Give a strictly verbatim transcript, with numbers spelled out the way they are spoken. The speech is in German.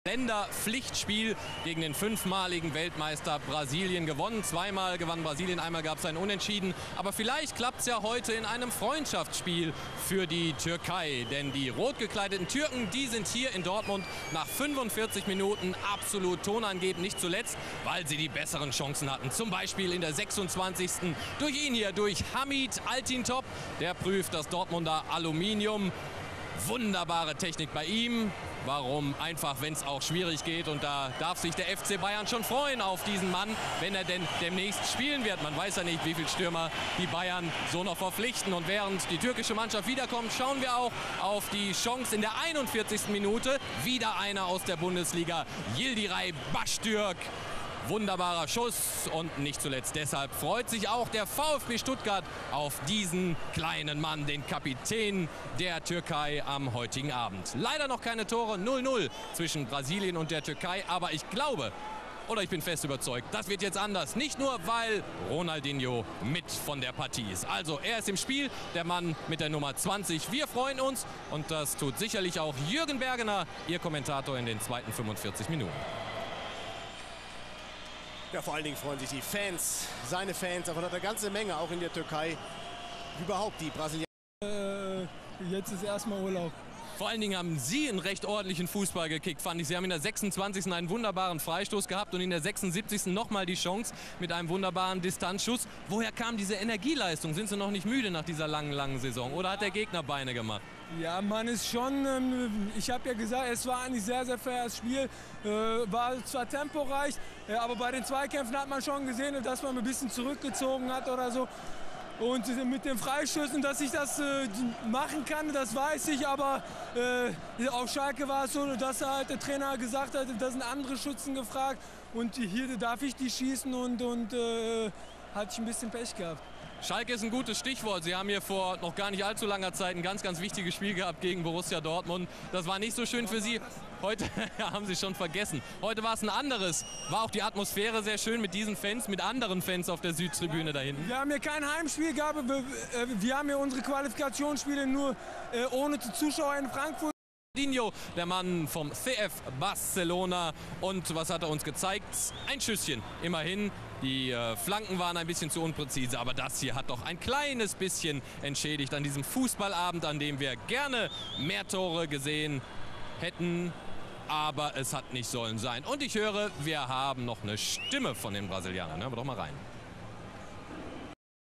Länderpflichtspiel gegen den fünfmaligen Weltmeister Brasilien gewonnen. Zweimal gewann Brasilien, einmal gab es ein Unentschieden. Aber vielleicht klappt es ja heute in einem Freundschaftsspiel für die Türkei. Denn die rot gekleideten Türken, die sind hier in Dortmund nach fünfundvierzig Minuten absolut tonangebend. Nicht zuletzt, weil sie die besseren Chancen hatten. Zum Beispiel in der sechsundzwanzigsten durch ihn hier, durch Hamid Altintop. Der prüft das Dortmunder Aluminium. Wunderbare Technik bei ihm. Warum? Einfach, wenn es auch schwierig geht. Und da darf sich der F C Bayern schon freuen auf diesen Mann, wenn er denn demnächst spielen wird. Man weiß ja nicht, wie viele Stürmer die Bayern so noch verpflichten. Und während die türkische Mannschaft wiederkommt, schauen wir auch auf die Chance in der einundvierzigsten Minute. Wieder einer aus der Bundesliga, Yildiray Baştürk. Wunderbarer Schuss und nicht zuletzt deshalb freut sich auch der VfB Stuttgart auf diesen kleinen Mann, den Kapitän der Türkei am heutigen Abend. Leider noch keine Tore, null null zwischen Brasilien und der Türkei, aber ich glaube, oder ich bin fest überzeugt, das wird jetzt anders. Nicht nur, weil Ronaldinho mit von der Partie ist. Also er ist im Spiel, der Mann mit der Nummer zwanzig. Wir freuen uns und das tut sicherlich auch Jürgen Bergener, Ihr Kommentator in den zweiten fünfundvierzig Minuten. Ja, vor allen Dingen freuen sich die Fans, seine Fans, davon hat er eine ganze Menge, auch in der Türkei. Überhaupt die Brasilianer. Äh, jetzt ist erstmal Urlaub. Vor allen Dingen haben Sie einen recht ordentlichen Fußball gekickt, fand ich. Sie haben in der sechsundzwanzigsten einen wunderbaren Freistoß gehabt und in der sechsundsiebzigsten nochmal die Chance mit einem wunderbaren Distanzschuss. Woher kam diese Energieleistung? Sind Sie noch nicht müde nach dieser langen, langen Saison? Oder hat der Gegner Beine gemacht? Ja, man ist schon, ähm, ich habe ja gesagt, es war eigentlich sehr, sehr faires Spiel. Äh, war zwar temporeich, äh, aber bei den Zweikämpfen hat man schon gesehen, dass man ein bisschen zurückgezogen hat oder so. Und mit den Freischüssen, dass ich das äh, machen kann, das weiß ich, aber äh, auf Schalke war es so, dass halt der Trainer gesagt hat, da sind andere Schützen gefragt und hier darf ich die schießen und, und äh, hatte ich ein bisschen Pech gehabt. Schalke ist ein gutes Stichwort. Sie haben hier vor noch gar nicht allzu langer Zeit ein ganz, ganz wichtiges Spiel gehabt gegen Borussia Dortmund. Das war nicht so schön für Sie. Heute ja, haben Sie schon vergessen. Heute war es ein anderes. War auch die Atmosphäre sehr schön mit diesen Fans, mit anderen Fans auf der Südtribüne da hinten. Wir haben hier kein Heimspiel gehabt. Wir, wir haben hier unsere Qualifikationsspiele nur äh, ohne Zuschauer in Frankfurt. Ronaldinho, der Mann vom C F Barcelona. Und was hat er uns gezeigt? Ein Schüsschen, immerhin. Die äh, Flanken waren ein bisschen zu unpräzise, aber das hier hat doch ein kleines bisschen entschädigt an diesem Fußballabend, an dem wir gerne mehr Tore gesehen hätten. Aber es hat nicht sollen sein. Und ich höre, wir haben noch eine Stimme von den Brasilianern. Hören wir doch mal rein.